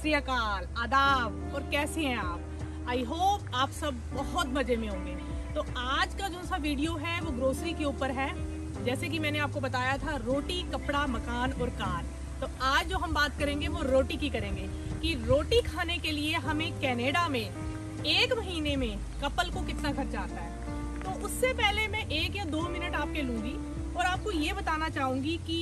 श्री अकाल, आदाब। और कैसे हैं आप? आई होप आप सब बहुत मजे में होंगे। तो आज का जो सा वीडियो है वो ग्रोसरी के ऊपर है। जैसे कि मैंने आपको बताया था, रोटी, कपड़ा, मकान और कार। तो आज जो हम बात करेंगे वो रोटी की करेंगे कि रोटी खाने के लिए हमें कनाडा में 1 महीने में कपल को कितना खर्चा आता है। तो उससे पहले मैं 1 या 2 मिनट आपके लूंगी और आपको ये बताना चाहूंगी कि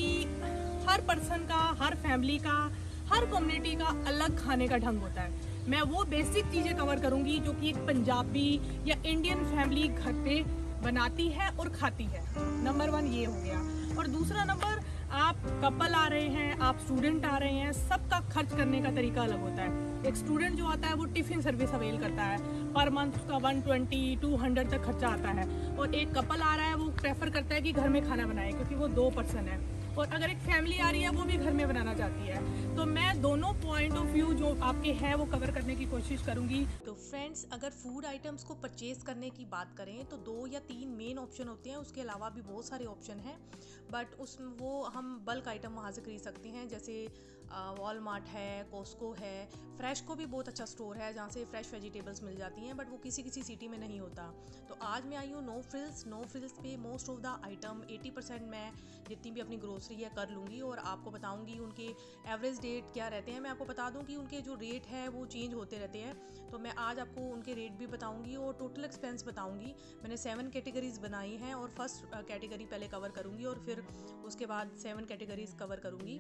हर पर्सन का, हर फैमिली का, हर कम्युनिटी का अलग खाने का ढंग होता है। मैं वो बेसिक चीजें कवर करूंगी जो कि एक पंजाबी या इंडियन फैमिली घर पे बनाती है और खाती है। नंबर 1 ये हो गया। और दूसरा नंबर, आप कपल आ रहे हैं, आप स्टूडेंट आ रहे हैं, सबका खर्च करने का तरीका अलग होता है। एक स्टूडेंट जो आता है वो टिफिन सर्विस अवेल करता है, पर मंथ उसका 120-200 तक खर्चा आता है। और एक कपल आ रहा है वो प्रेफर करता है कि घर में खाना बनाए, क्योंकि वो 2 पर्सन है। और अगर एक फैमिली आ रही है वो भी घर में बनाना चाहती है। तो मैं दोनों पॉइंट ऑफ व्यू जो आपके हैं वो कवर करने की कोशिश करूंगी। तो फ्रेंड्स, अगर फूड आइटम्स को परचेज करने की बात करें तो 2 या 3 मेन ऑप्शन होते हैं। उसके अलावा भी बहुत सारे ऑप्शन हैं, बट वो हम बल्क आइटम वहाँ से खरीद सकते हैं। जैसे वॉलमार्ट है, कॉस्को है, फ्रेश को भी बहुत अच्छा स्टोर है जहाँ से फ्रेश वेजिटेबल्स मिल जाती हैं, बट वो किसी किसी सिटी में नहीं होता। तो आज मैं आई हूँ नो फ्रिल्स पे मोस्ट ऑफ द आइटम 80% मैं जितनी भी अपनी ग्रोसरी है कर लूँगी और आपको बताऊँगी उनके एवरेज रेट क्या रहते हैं। मैं आपको बता दूँ कि उनके जो रेट है वो चेंज होते रहते हैं, तो मैं आज आपको उनके रेट भी बताऊँगी और टोटल एक्सपेंस बताऊँगी। मैंने 7 कैटेगरीज बनाई हैं और फर्स्ट कैटेगरी पहले कवर करूँगी और फिर उसके बाद 7 कैटेगरीज कवर करूँगी।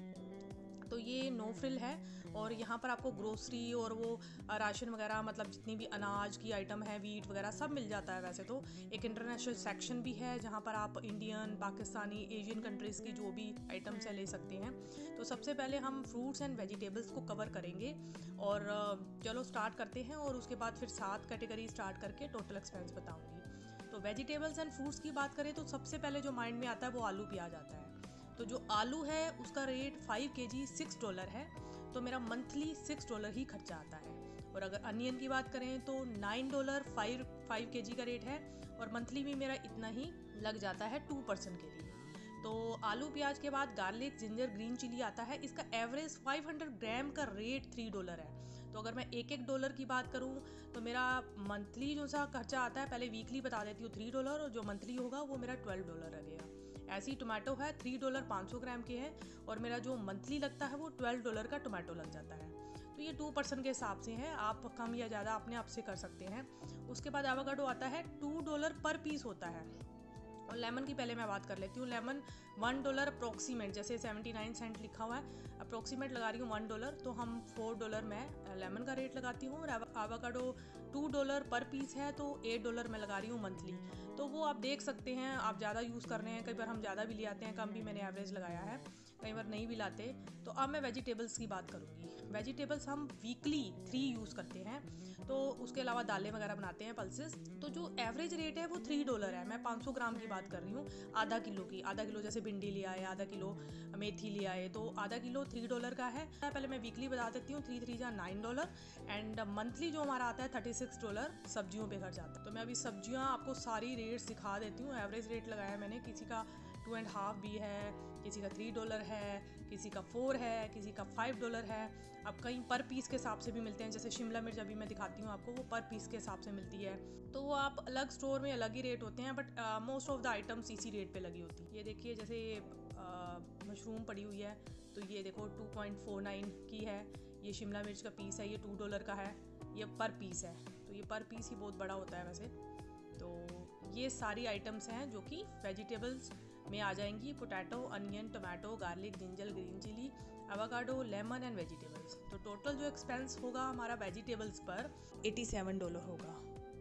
तो ये नो फ्रिल है और यहाँ पर आपको ग्रोसरी और वो राशन वगैरह, मतलब जितनी भी अनाज की आइटम है, वीट वगैरह सब मिल जाता है। वैसे तो एक इंटरनेशनल सेक्शन भी है जहाँ पर आप इंडियन, पाकिस्तानी, एशियन कंट्रीज़ की जो भी आइटम्स है ले सकते हैं। तो सबसे पहले हम फ्रूट्स एंड वेजिटेबल्स को कवर करेंगे और चलो स्टार्ट करते हैं और उसके बाद फिर 7 कैटेगरी स्टार्ट करके टोटल एक्सपेंस बताऊँगी। तो वेजिटेबल्स एंड फ्रूट्स की बात करें तो सबसे पहले जो माइंड में आता है वो आलू प्याज आता है। तो जो आलू है उसका रेट 5 kg $6 है, तो मेरा मंथली $6 ही खर्चा आता है। और अगर अनियन की बात करें तो $9 5 kg का रेट है और मंथली भी मेरा इतना ही लग जाता है 2 पर्सन के लिए। तो आलू प्याज के बाद गार्लिक, जिंजर, ग्रीन चिली आता है। इसका एवरेज 500 ग्राम का रेट $3 है। तो अगर मैं $1 की बात करूं तो मेरा मंथली जो सा खर्चा आता है, पहले वीकली बता देती हूँ, $3, और जो मंथली होगा वो मेरा $12 लगेगा। ऐसी टोमेटो है, $3 500 ग्राम के हैं और मेरा जो मंथली लगता है वो $12 का टोमेटो लग जाता है। तो ये 2 पर्सन के हिसाब से है, आप कम या ज़्यादा अपने आप से कर सकते हैं। उसके बाद एवोकाडो आता है, $2 पर पीस होता है। और लेमन की पहले मैं बात कर लेती हूँ। लेमन $1 अप्रोक्सीमेट, जैसे 79 सेंट लिखा हुआ है, अप्रोक्सीमेट लगा रही हूँ $1, तो हम $4 मैं लेमन का रेट लगाती हूँ। और एवोकाडो $2 पर पीस है, तो $8 मैं लगा रही हूँ मंथली। तो वो आप देख सकते हैं, आप ज़्यादा यूज़ कर रहे हैं, कई बार हम ज़्यादा भी ले आते हैं, कम भी मैंने एवरेज लगाया है, कई बार नहीं भी लाते। तो अब मैं वेजिटेबल्स की बात करूँगी। वेजिटेबल्स हम वीकली 3 यूज़ करते हैं, तो उसके अलावा दालें वगैरह बनाते हैं, पल्सेस। तो जो एवरेज रेट है वो $3 है। मैं 500 ग्राम की बात कर रही हूँ, आधा किलो की। आधा किलो जैसे भिंडी ले आए, आधा किलो मेथी ले आए, तो आधा किलो $3 का है। पहले मैं वीकली बता देती हूँ, 3 3 जा $9 एंड मंथली जो हमारा आता है $36 सब्जियों पे खर्च आता है। तो मैं अभी सब्जियाँ आपको सारी रेट सिखा देती हूँ। एवरेज रेट लगाया मैंने, किसी का 2.5 भी है, किसी का $3 है, किसी का 4 है, किसी का $5 है। अब कहीं पर पीस के हिसाब से भी मिलते हैं, जैसे शिमला मिर्च अभी मैं दिखाती हूँ आपको, वो पर पीस के हिसाब से मिलती है। तो वो आप अलग स्टोर में अलग ही रेट होते हैं, but most of the items इसी रेट पे लगी होती है। ये देखिए, जैसे मशरूम पड़ी हुई है, तो ये देखो 2.49 की है। ये शिमला मिर्च का पीस है, ये $2 का है, ये पर पीस है। तो ये पर पीस ही बहुत बड़ा होता है वैसे। तो ये सारी आइटम्स हैं जो कि वेजिटेबल्स में आ जाएंगी। Potato, onion, tomato, garlic, ginger, green chilli, avocado, lemon and vegetables. तो टोटल जो एक्सपेंस होगा हमारा वेजिटेबल्स पर $87 होगा।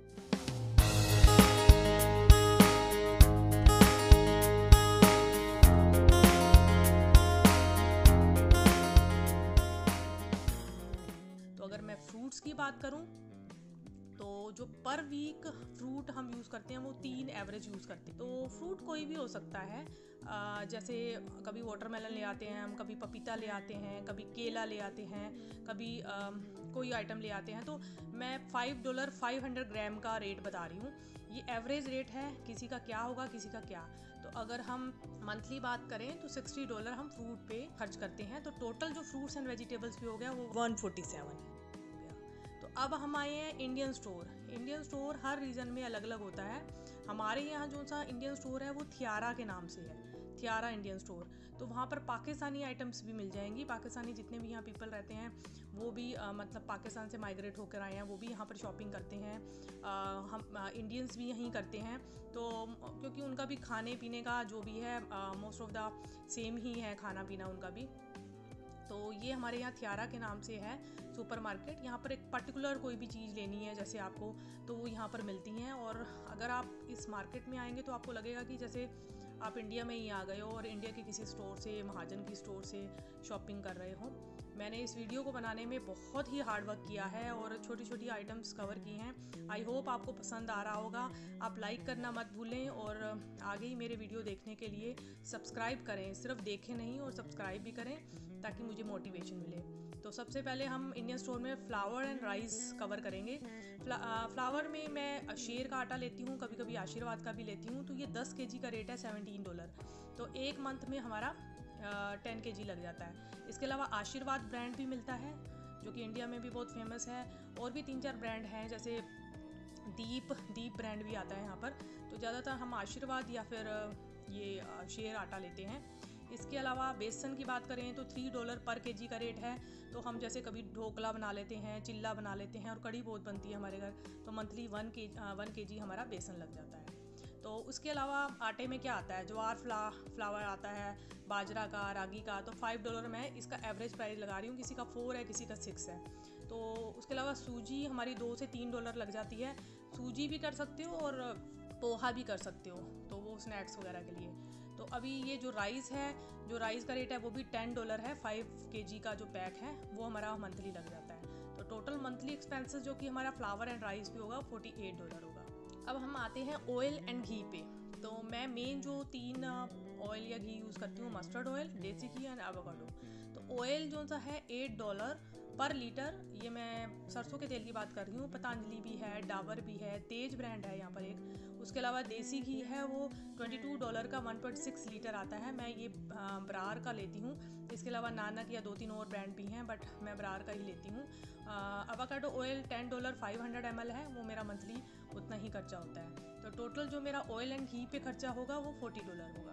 तो अगर मैं फ्रूट्स की बात करूं तो जो पर वीक फ्रूट हम यूज़ करते हैं वो 3 एवरेज यूज़ करते हैं। तो फ्रूट कोई भी हो सकता है, जैसे कभी वाटरमेलन ले आते हैं हम, कभी पपीता ले आते हैं, कभी केला ले आते हैं, कभी कोई आइटम ले आते हैं। तो मैं $5 500 ग्राम का रेट बता रही हूँ। ये एवरेज रेट है, किसी का क्या होगा किसी का क्या। तो अगर हम मंथली बात करें तो $60 हम फ्रूट पे खर्च करते हैं। तो टोटल जो फ्रूट्स एंड वेजिटेबल्स भी हो गया वो 147 हो गया। तो अब हम आए हैं इंडियन स्टोर। इंडियन स्टोर हर रीजन में अलग अलग होता है। हमारे यहाँ जो सा इंडियन स्टोर है वो थियारा के नाम से है, थियारा इंडियन स्टोर। तो वहाँ पर पाकिस्तानी आइटम्स भी मिल जाएंगी। पाकिस्तानी जितने भी यहाँ पीपल रहते हैं वो भी मतलब पाकिस्तान से माइग्रेट होकर आए हैं, वो भी यहाँ पर शॉपिंग करते हैं। हम इंडियंस भी यहीं करते हैं। तो क्योंकि उनका भी खाने पीने का जो भी है मोस्ट ऑफ द सेम ही है खाना पीना उनका भी। तो ये हमारे यहाँ थियारा के नाम से है सुपरमार्केट। यहाँ पर एक पर्टिकुलर कोई भी चीज़ लेनी है जैसे आपको, तो वो यहाँ पर मिलती हैं। और अगर आप इस मार्केट में आएंगे तो आपको लगेगा कि जैसे आप इंडिया में ही आ गए हो और इंडिया के किसी स्टोर से, महाजन की स्टोर से शॉपिंग कर रहे हो। मैंने इस वीडियो को बनाने में बहुत ही हार्ड वर्क किया है और छोटी छोटी आइटम्स कवर की हैं। आई होप आपको पसंद आ रहा होगा। आप लाइक करना मत भूलें और आगे ही मेरे वीडियो देखने के लिए सब्सक्राइब करें। सिर्फ देखें नहीं और सब्सक्राइब भी करें ताकि मुझे मोटिवेशन मिले। तो सबसे पहले हम इंडियन स्टोर में फ्लावर एंड राइस कवर करेंगे। फ्लावर में मैं शेर का आटा लेती हूँ, कभी कभी आशीर्वाद का भी लेती हूँ। तो ये 10 kg का रेट है $17। तो एक मंथ में हमारा 10 kg लग जाता है। इसके अलावा आशीर्वाद ब्रांड भी मिलता है जो कि इंडिया में भी बहुत फेमस है। और भी 3-4 ब्रांड हैं, जैसे दीप ब्रांड भी आता है यहाँ पर। तो ज़्यादातर हम आशीर्वाद या फिर ये शेर आटा लेते हैं। इसके अलावा बेसन की बात करें तो $3 पर kg का रेट है। तो हम जैसे कभी ढोकला बना लेते हैं, चिल्ला बना लेते हैं और कड़ी बहुत बनती है हमारे घर, तो मंथली 1 kg हमारा बेसन लग जाता है। तो उसके अलावा आटे में क्या आता है, ज्वार फ्लावर आता है, बाजरा का, रागी का। तो $5 मैं इसका एवरेज प्राइस लगा रही हूँ। किसी का 4 है, किसी का 6 है। तो उसके अलावा सूजी हमारी $2 से $3 लग जाती है। सूजी भी कर सकते हो और पोहा भी कर सकते हो, तो वो स्नैक्स वगैरह के लिए। तो अभी ये जो राइस है, जो राइस का रेट है वो भी $10 है। 5 kg का जो पैक है वो हमारा मंथली लग जाता है। तो टोटल मंथली एक्सपेंसेस जो कि हमारा फ्लावर एंड राइस भी होगा $48 होगा। अब हम आते हैं ऑयल एंड घी पे। तो मैं मेन जो 3 ऑयल या घी यूज़ करती हूँ, mustard oil, desi ghee and avocado. तो ऑयल जो सा है $8 पर लीटर। ये मैं सरसों के तेल की बात कर रही हूँ। पतंजलि भी है, डाबर भी है, तेज ब्रांड है यहाँ पर एक। उसके अलावा देसी घी है वो $22 का 1.6 लीटर आता है। मैं ये बरार का लेती हूँ। इसके अलावा नानक या 2-3 और ब्रांड भी हैं, बट मैं बरार का ही लेती हूँ। एवोकाडो ऑयल $10 500 ml है, वो मेरा मंथली उतना ही खर्चा होता है। तो टोटल जो मेरा ऑयल एंड घी पे खर्चा होगा वो $40 होगा।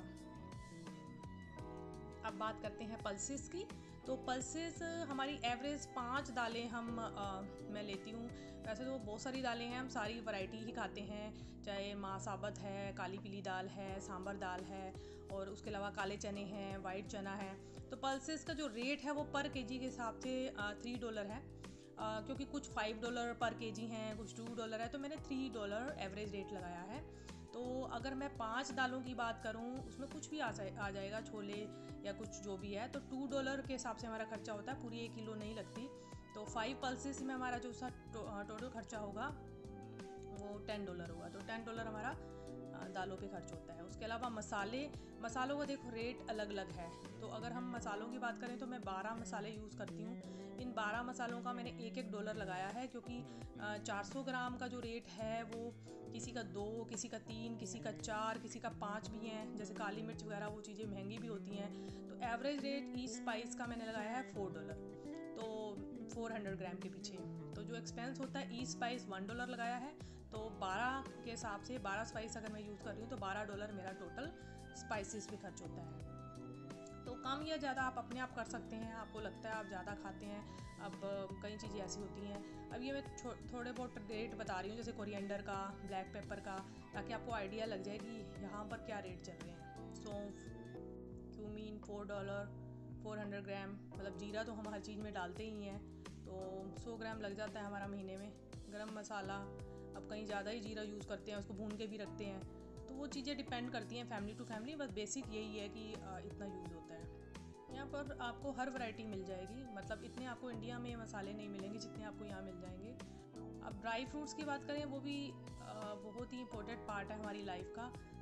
अब बात करते हैं पल्सेस की। तो पल्सेस हमारी एवरेज 5 दालें मैं लेती हूँ। वैसे तो बहुत सारी दालें हैं, हम सारी वैरायटी ही खाते हैं, चाहे माँ साबत है, काली पीली दाल है, सांभर दाल है, और उसके अलावा काले चने हैं, वाइट चना है। तो पल्सेस का जो रेट है वो पर kg के हिसाब से $3 है। क्योंकि कुछ $5 पर kg हैं, कुछ $2 है, तो मैंने $3 एवरेज रेट लगाया है। तो अगर मैं 5 दालों की बात करूं, उसमें कुछ भी आ जाएगा, छोले या कुछ जो भी है। तो $2 के हिसाब से हमारा खर्चा होता है, पूरी 1 किलो नहीं लगती। तो 5 पल्सेस में हमारा जो सा टोटल खर्चा होगा वो $10 होगा। तो $10 हमारा दालों पे खर्च होता है। उसके अलावा मसालों का देखो रेट अलग अलग है। तो अगर हम मसालों की बात करें तो मैं 12 मसाले यूज़ करती हूँ। इन 12 मसालों का मैंने $1 लगाया है, क्योंकि 400 ग्राम का जो रेट है वो किसी का 2, किसी का 3, किसी का 4, किसी का 5 भी हैं। जैसे काली मिर्च वगैरह वो चीज़ें महंगी भी होती हैं। तो एवरेज रेट ईस्ट स्पाइस का मैंने लगाया है $4, तो 400 ग्राम के पीछे। तो जो एक्सपेंस होता है, ईस्ट स्पाइस $1 लगाया है। तो 12 के हिसाब से 12 स्पाइस अगर मैं यूज़ कर रही हूँ तो $12 मेरा टोटल स्पाइसेस पे खर्च होता है। तो कम या ज़्यादा आप अपने आप कर सकते हैं। आपको लगता है आप ज़्यादा खाते हैं, अब कई चीज़ें ऐसी होती हैं। अब ये मैं थोड़े बहुत रेट बता रही हूँ, जैसे कोरिएंडर का, ब्लैक पेपर का, ताकि आपको आइडिया लग जाए कि यहाँ पर क्या रेट चल रहे हैं। सौंफ, क्यूमीन $4, 400 ग्राम, मतलब जीरा तो हम हर चीज़ में डालते ही हैं, तो 100 ग्राम लग जाता है हमारा महीने में। गरम मसाला, अब कहीं ज़्यादा ही जीरा यूज़ करते हैं, उसको भून के भी रखते हैं। तो वो चीज़ें डिपेंड करती हैं फैमिली टू फैमिली, बस बेसिक यही है कि इतना यूज़ होता है। यहाँ पर आपको हर वैरायटी मिल जाएगी, मतलब इतने आपको इंडिया में मसाले नहीं मिलेंगे जितने आपको यहाँ मिल जाएंगे। अब ड्राई फ्रूट्स की बात करें, वो भी बहुत ही इम्पोर्टेंट पार्ट है हमारी लाइफ का।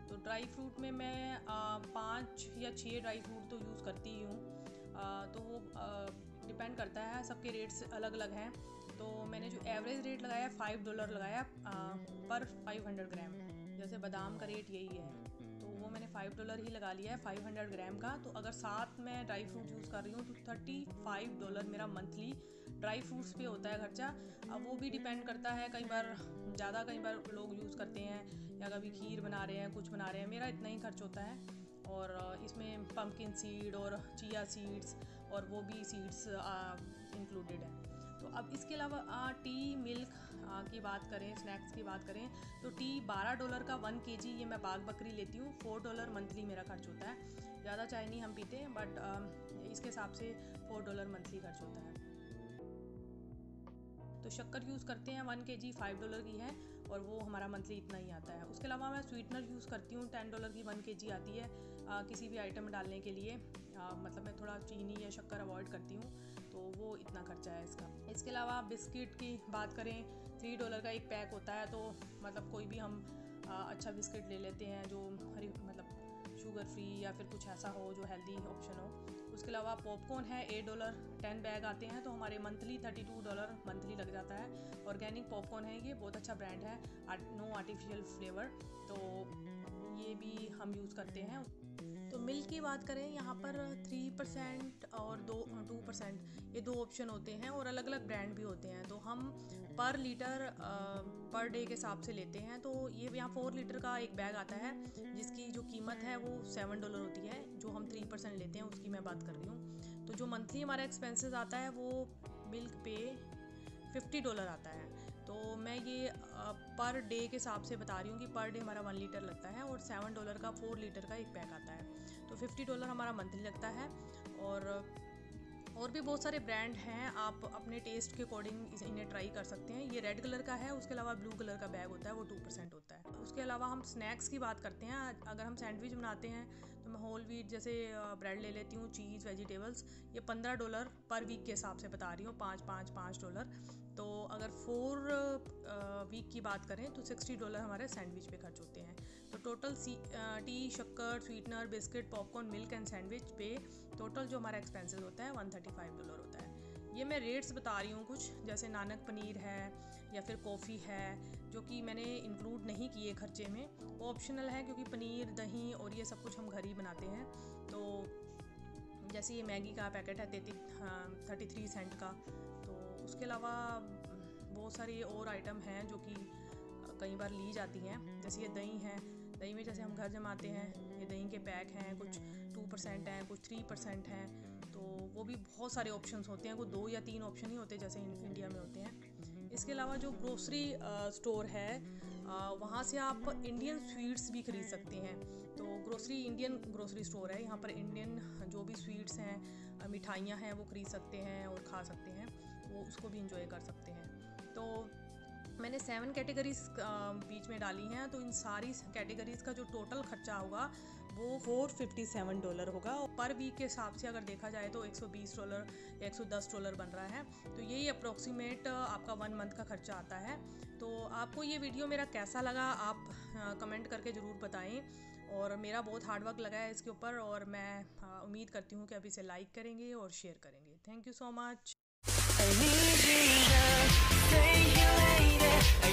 तो ड्राई फ्रूट में मैं 5 या 6 ड्राई फ्रूट तो यूज़ करती ही हूँ। तो वो डिपेंड करता है, सबके रेट्स अलग अलग हैं। तो मैंने जो एवरेज रेट लगाया $5 लगाया पर 500 ग्राम। जैसे बादाम का रेट यही है, तो वो मैंने $5 ही लगा लिया है 500 ग्राम का। तो अगर साथ में ड्राई फ्रूट यूज़ कर रही हूँ तो $35 मेरा मंथली ड्राई फ्रूट्स पे होता है खर्चा। अब वो भी डिपेंड करता है, कई बार ज़्यादा, कई बार लोग यूज़ करते हैं या कभी खीर बना रहे हैं, कुछ बना रहे हैं। मेरा इतना ही खर्च होता है। और इसमें पम्पकिन सीड और चिया सीड्स और वो भी सीड्स इंक्लूडेड है। तो अब इसके अलावा टी, मिल्क की बात करें, स्नैक्स की बात करें तो टी $12 का 1 kg ये मैं बाग बकरी लेती हूँ। $4 मंथली मेरा खर्च होता है। ज़्यादा चाय नहीं हम पीते हैं, बट इसके हिसाब से $4 मंथली खर्च होता है। तो शक्कर यूज़ करते हैं 1 kg $5 की है और वो हमारा मंथली इतना ही आता है। उसके अलावा मैं स्वीटनर यूज़ करती हूँ, $10 की 1 kg आती है किसी भी आइटम में डालने के लिए। मतलब मैं थोड़ा चीनी या शक्कर अवॉइड करती हूँ, तो वो इतना खर्चा है इसका। इसके अलावा बिस्किट की बात करें, $3 का एक पैक होता है। तो मतलब कोई भी हम अच्छा बिस्किट ले लेते हैं जो मतलब शुगर फ्री या फिर कुछ ऐसा हो जो हेल्दी ऑप्शन हो। उसके अलावा पॉपकॉर्न है $8, 10 बैग आते हैं, तो हमारे मंथली $32 मंथली लग जाता है। ऑर्गेनिक पॉपकॉर्न है, ये बहुत अच्छा ब्रांड है, नो आर्टिफिशियल फ्लेवर, तो ये भी हम यूज़ करते हैं। तो मिल्क की बात करें, यहाँ पर 3% और 2% ये 2 ऑप्शन होते हैं और अलग अलग ब्रांड भी होते हैं। तो हम पर लीटर पर डे के हिसाब से लेते हैं। तो ये यहाँ 4 लीटर का एक बैग आता है जिसकी जो कीमत है वो $7 होती है। जो हम 3% लेते हैं उसकी मैं बात कर रही हूँ। तो जो मंथली हमारा एक्सपेंसेस आता है वो मिल्क पे $50 आता है। तो मैं ये पर डे के हिसाब से बता रही हूँ कि पर डे हमारा 1 लीटर लगता है और $7 का 4 लीटर का एक पैक आता है। तो $50 हमारा मंथली लगता है। और भी बहुत सारे ब्रांड हैं, आप अपने टेस्ट के अकॉर्डिंग इन्हें ट्राई कर सकते हैं। ये रेड कलर का है, उसके अलावा ब्लू कलर का बैग होता है, वो 2% होता है। उसके अलावा हम स्नैक्स की बात करते हैं। अगर हम सैंडविच बनाते हैं तो मैं होल व्हीट जैसे ब्रेड ले लेती हूँ, चीज़, वेजिटेबल्स। ये $15 पर वीक के हिसाब से बता रही हूँ, $5 तो अगर 4 वीक की बात करें तो $60 हमारे सैंडविच पे खर्च होते हैं। तो टोटल टी, शक्कर, sweetener, biscuit, popcorn, milk and sandwich पे टोटल जो हमारा एक्सपेंसेस होता है $135 होता है। ये मैं रेट्स बता रही हूँ कुछ, जैसे नानक पनीर है या फिर कॉफ़ी है, जो कि मैंने इंक्लूड नहीं किए खर्चे में, वो ऑप्शनल है क्योंकि पनीर, दही और ये सब कुछ हम घर ही बनाते हैं। तो जैसे ये मैगी का पैकेट है 33 सेंट का। तो उसके अलावा बहुत सारी और आइटम हैं जो कि कई बार ली जाती हैं। जैसे ये दही है, दही में जैसे हम घर जमाते हैं, ये दही के पैक हैं, कुछ 2% हैं, कुछ 3% हैं। तो वो भी बहुत सारे ऑप्शंस होते हैं, कोई 2 या 3 ऑप्शन ही होते हैं जैसे इंडिया में होते हैं। इसके अलावा जो ग्रोसरी स्टोर है वहाँ से आप इंडियन स्वीट्स भी खरीद सकते हैं। तो इंडियन ग्रोसरी स्टोर है, यहाँ पर इंडियन जो भी स्वीट्स हैं, मिठाइयाँ हैं, वो खरीद सकते हैं और खा सकते हैं, वो उसको भी इंजॉय कर सकते हैं। तो मैंने 7 कैटेगरीज बीच में डाली हैं। तो इन सारी कैटेगरीज़ का जो टोटल खर्चा होगा वो $457 होगा। पर वीक के हिसाब से अगर देखा जाए तो $120 या $110 बन रहा है। तो यही अप्रोक्सीमेट आपका 1 मंथ का खर्चा आता है। तो आपको ये वीडियो मेरा कैसा लगा आप कमेंट करके ज़रूर बताएं। और मेरा बहुत हार्ड वर्क लगा है इसके ऊपर, और मैं उम्मीद करती हूँ कि आप इसे लाइक करेंगे और शेयर करेंगे। Thank you so much.